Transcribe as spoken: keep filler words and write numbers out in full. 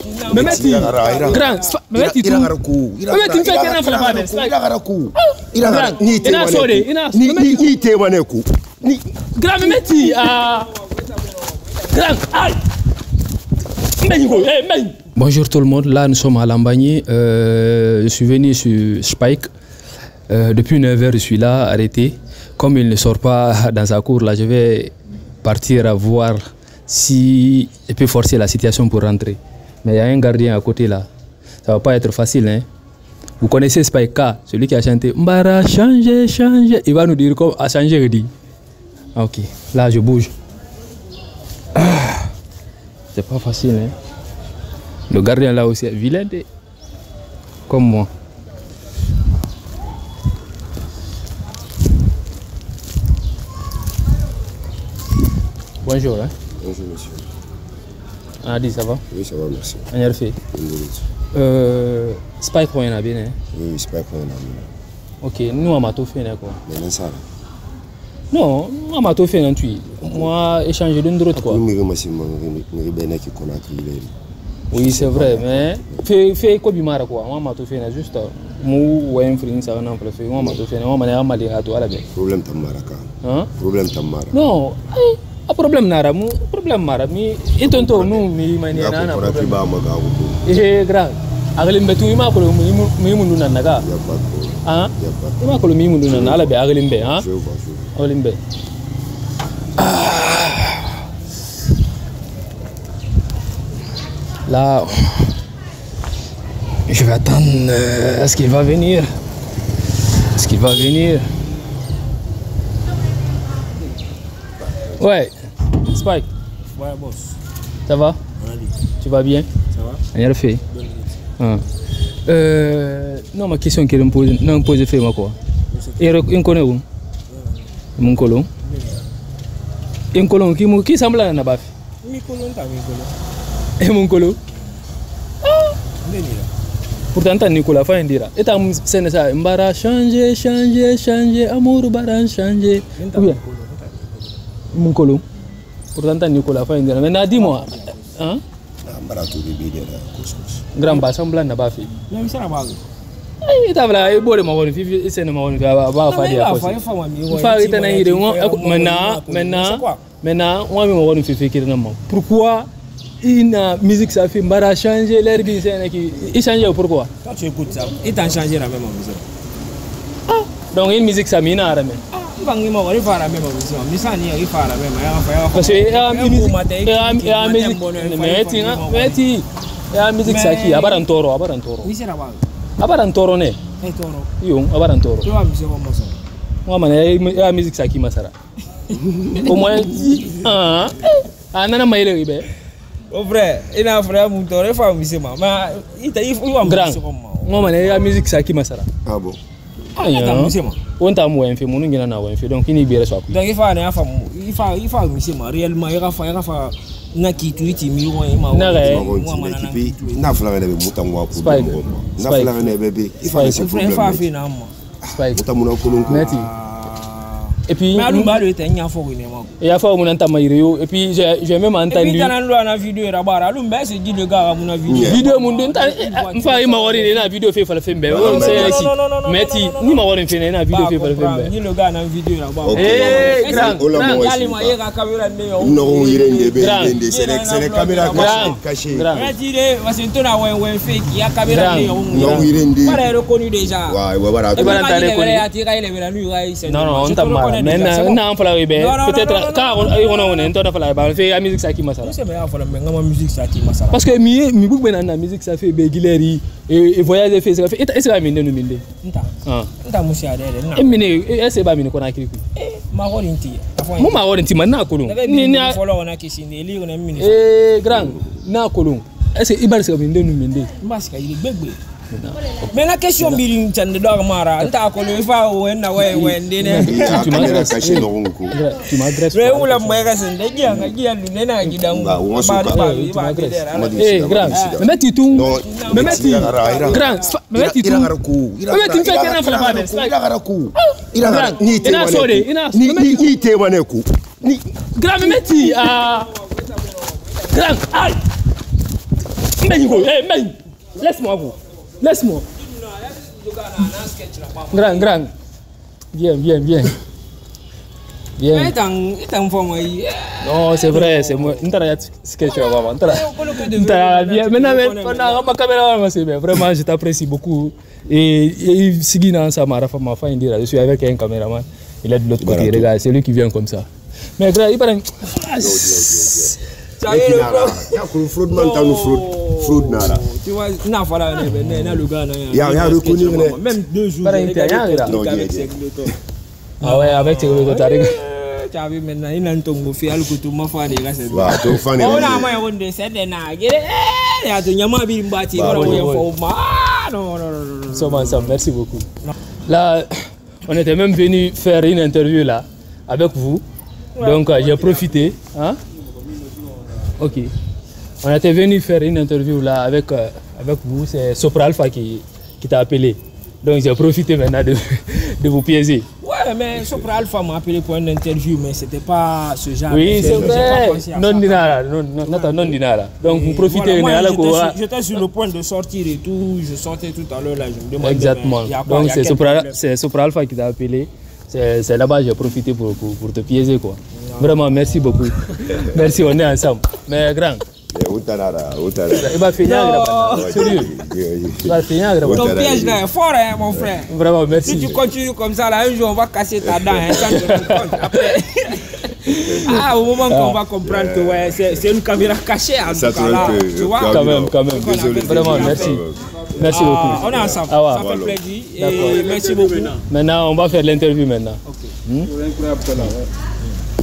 Memeti. Grand. Memeti tu. Memeti tu fais qu'un fala pas. Grand. Ina sore. Ina. Ni ni te maneku. Ni. Grand Memeti. Ah. Grand. Aïe. Bonjour tout le monde, là nous sommes à Lambagny, euh, je suis venu sur Spike, euh, depuis neuf heures je suis là arrêté, comme il ne sort pas dans sa cour là je vais partir à voir si je peux forcer la situation pour rentrer, mais il y a un gardien à côté là, ça va pas être facile hein. Vous connaissez Spike K, celui qui a chanté Mbara changer, changer, il va nous dire comment à changer je dis. Ok, là je bouge. Ah. C'est pas facile, hein. Le gardien là aussi est vilain, comme moi. Bonjour, hein. Bonjour, monsieur. Adi, ça va? Oui, ça va, merci. On y a fait. Euh, Spike, on a bien, hein. Oui, Spike, on a bien. Ok, nous, on m'a tout fait, quoi. Mais ça. Non, on m'a tout fait, tu. Moi, échanger d'une droite, quoi. Oui, c'est vrai, mais fais fais quoi bimara quoi. Moi, m'a tout fait, juste mou ou un frère, ça va n'en faire. Moi, m'a tout fait, moi, m'a mal à toi, là, bien. Problème tamara, hein? Problème tamara. Non, a problème nara, mu problème mara, mi et tonton nous, mi mania nana. Eh, grand. Agalim betu ima ko mi mi mundu nan naga. Ah? Ima ko mi mundu nan ala be agalim be, hein? Agalim be. Là, je vais attendre. Euh, Est-ce qu'il va venir? Est-ce qu'il va venir? Ouais, Spike. Ouais, boss. Ça va? Tu vas bien? Ça va? On a fait. Ah. Euh, non, ma question que je me pose, non, me pose fait moi quoi? Et on connaît où? Mon colon. Un colon qui qui semble à Nabaf. Mi colon ta mi colon. Et mon colo? Pourtant, t'as Nicolas fa indira. Et t'as scène ça, Mbara changer, changer, changer, amour baran changer. Mon colo. Pourtant, t'as Nicolas fa indira. Mais dis-moi, hein? Grand bas semblant n'a pas fait. Non, mais ça va. Eh, t'as là, il boit de ma bonne fille, il s'est de ma bonne fille, va va faire des affaires. Il faut arrêter d'en ir. Maintenant, maintenant, maintenant, on va me voir une fille qui est dans mon. Pourquoi? Une musique ça fait Mbara changer l'air bien c'est qui il change pourquoi quand tu écoutes ça il t'a changé la même musique. Ah donc une musique ça mina arame ah il va ngima il va la même musique mais ça ni il va la même parce que la musique la musique mais tu mais tu la musique ça qui abaran toro abaran toro oui c'est là-bas abaran toro ne eh toro yo abaran toro tu vas musique comme ça moi man la musique ça qui masara au moins ah ah nana maïle ibe. Oh vrai, il a frère mon tour, il faut musique mais il t'a il faut grand. Moi man la musique ça qui masara. Ah bon. Ah il t'a musique. On t'a moi un fait mon ngina na wa fait donc il bire so. Donc il faut aller fa il faut il faut musique réellement il va faire il va faire na ki tweet mi wa ma. Na ga. Na fla na be mutangwa ku. Na fla na bebe. Il faut laisser problème. Il faut faire na mo. Spike. Mutamuna ko lonko. Meti. Et puis, mais alou balu était nya fo ni ma. Et a fois mon entama irio et puis j'ai j'ai même entendu. Et puis dans la vidéo là bara alou mbé c'est dit le gars mon vidéo. Vidéo mon don ta mfa ima wori na vidéo fait fa le fembe. On sait ici. Meti ni ma wori fait na vidéo fait fa le fembe. Ni le gars dans vidéo là bara. Eh grand. Allez ma yega caméra me. Non, il est ndebe c'est les caméras cachées. Mais dire Washington a ouais ouais fait qui a caméra me. Non, il est ndebe. Pas reconnu déjà. Ouais, ouais voilà. Et voilà ta reconnu. Non non, on t'a mal. Mais non fala ibe. Peut-être quand on on on entend fala ibe fait la musique ça qui masala. C'est bien fala mais ngama musique ça qui masala. Parce que mi mi bugbe na musique ça fait be gileri et voyage fait ça fait est-ce que minde no minde. Nta. Ah. Nta musi adere na. E mine est-ce ba mine ko na kiriku. Eh ma horinti. Mo ma horinti man na kolon. Ni na follow na kisinde li ko na mine. Eh grand na kolon. Est-ce que ibar se minde no minde. Mbaska il gbegbe. Mais la question biring tande do mara nta ko le fa o na we we ndene tu m'as caché dans mon cou tu m'adresses re ula mega sen de gia nga gia lu nena gidangu ba eh grand mais tu tout mais tu grand mais tu tout mais tu fais que na fala ba ira ku ira ni te ni ni te maneku ni grand mais tu ah grand aïe Laisse-moi vous. Laisse-moi. Grand, grand. Bien, bien, bien. Bien. Non, c'est vrai, c'est moi. Vraiment, je t'apprécie beaucoup. Et Sigina, ça m'a fait ma fin dire, je suis avec un caméraman. Il est de l'autre côté, regarde, c'est lui qui vient comme ça. Mais grand, il paraît. Tu vois, il a reconnu même deux jours. Ah ouais, avec tes gars, tu as vu maintenant, il a un tongo fait à l'autre ma foi des gars. On a moins on de cette année. Il y a de Yama Bimbati. Non, non, non. Merci beaucoup. Là, on était même venu faire une interview là avec vous. Donc j'ai profité. Hein? Ok. On était venu faire une interview là avec, euh, avec vous. C'est Sopra Alpha qui, qui t'a appelé. Donc j'ai profité maintenant de, de vous piéger. Ouais, mais Sopra Alpha m'a appelé pour une interview, mais c'était pas ce genre. Oui, c'est vrai. Non dinara, non, non, non dinara. Donc vous profitez. Voilà, j'étais sur le point de sortir et tout. Je sortais tout à l'heure là. Je me demandais. Exactement. Mais, quoi, donc c'est Sopra, Sopra Alpha qui t'a appelé. C'est là-bas que j'ai profité pour, pour, pour te piéger quoi. Non. Vraiment, merci beaucoup. Merci, on est ensemble. Mais grand. Il va finir là-bas. Sérieux. Il va finir là-bas. Ton piège là est fort, hein, mon frère. Vraiment, merci. Si tu continues comme ça, là, un jour, on va casser ta dent. Hein, sans te rendre compte. Après. Ah, au moment qu'on va comprendre que ouais, c'est une caméra cachée. En tout cas, là, tu vois. Quand même, quand même. Vraiment, merci. Merci ah, beaucoup. On est ensemble. Ah, ouais. Ça fait plaisir. Et merci beaucoup. Maintenant, on va faire l'interview maintenant. Ok. Hmm?